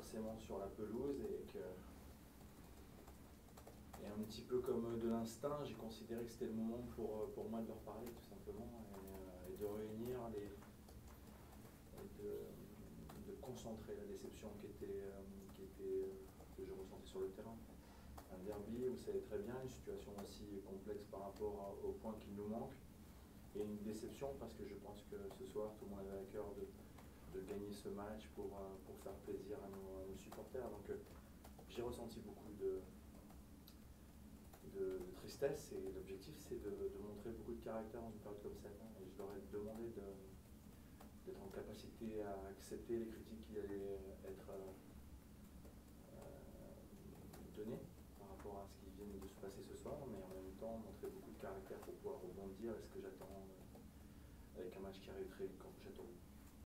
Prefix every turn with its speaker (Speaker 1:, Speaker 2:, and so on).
Speaker 1: forcément sur la pelouse et un petit peu comme de l'instinct, j'ai considéré que c'était le moment pour moi de leur parler tout simplement et de réunir de concentrer la déception que je ressentais sur le terrain. Un derby, vous savez très bien, une situation aussi complexe par rapport aux points qui nous manquent, et une déception parce que je pense que ce soir tout le monde avait à cœur de gagner ce match pour faire plaisir à nos supporters. Donc j'ai ressenti beaucoup de tristesse, et l'objectif c'est de montrer beaucoup de caractère dans une période comme celle-là. Et je leur ai demandé d'être en capacité à accepter les critiques qui allaient être données par rapport à ce qui vient de se passer ce soir, mais en même temps montrer beaucoup de caractère pour pouvoir rebondir, et ce que j'attends avec un match qui arrive très vite contre Châteauroux.